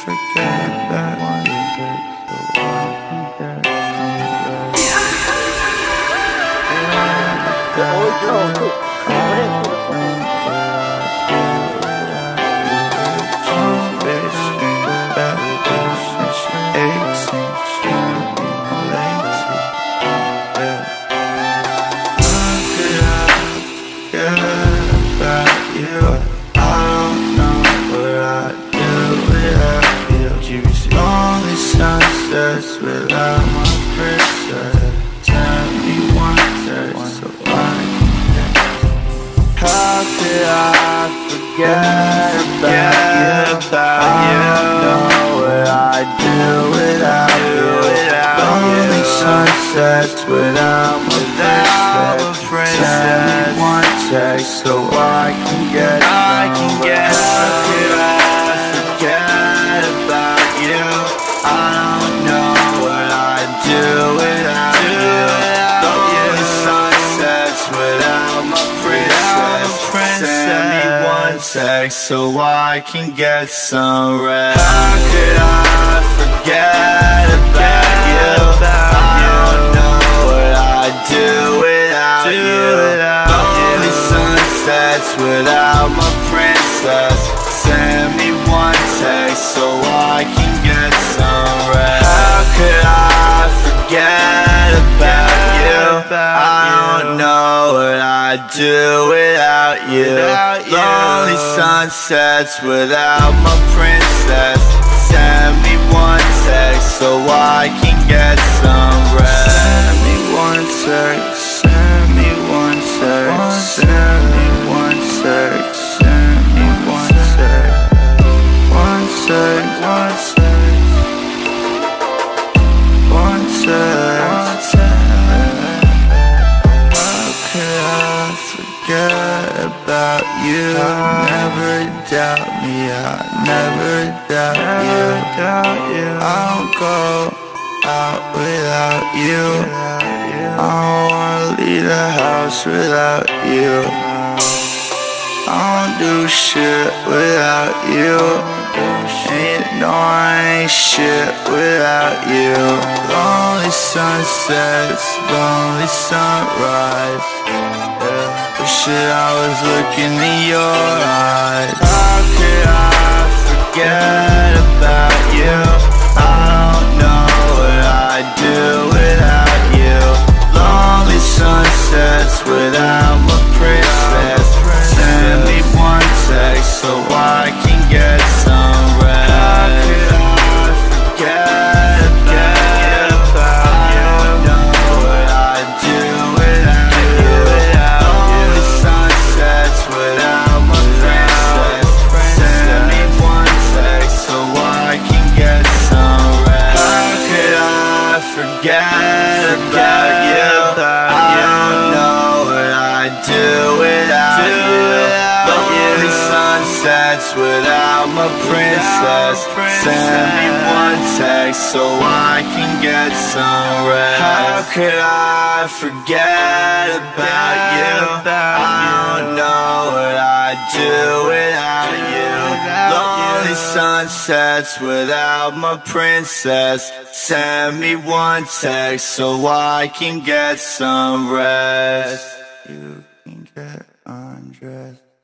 forget about you. Sunsets without my princess. Tell me one touch so I can get. How could I forget about you? I don't know what I'd do without you. Lonely sunsets without my princess. Tell me one text so I can get. How could I forget about you? I don't know what I'd do without you. Lonely sunsets without my princess. Send me one text so I can get some rest. How could I forget about you? I don't know what I'd do without you. Lonely sunsets without my princess. Send me one text so I can get some rest. How could I forget about you? I don't know what I'd do without you. Lonely sunsets without my princess. Send me one text so I can get some rest. Send me one text. Send me one text. Send me one text. Send me one text. One text. One text. One text. How could I forget about you? Never doubt me, I never doubt you. I don't go out without you. I don't wanna leave the house without you. I don't do shit without you. Ain't no, I ain't shit without you. Lonely sunsets, lonely sunrise. Shit, I was looking in your eyes. How could I forget about you? I don't know what I'd do without you. Lonely sunsets without my princess. Send me one text so I can get some rest. How could I forget about you? I don't know what I'd do without you. Lonely sunsets without my princess. Send me one text so I can get some rest. How could I forget about you? I don't know what I'd do without you. Lonely sunsets without my princess. Send me one text so I can get some rest. How could I forget about you? I don't know what I'd do without you. Lonely sunsets without my princess. Send me one text so I can get some rest. You can get undressed.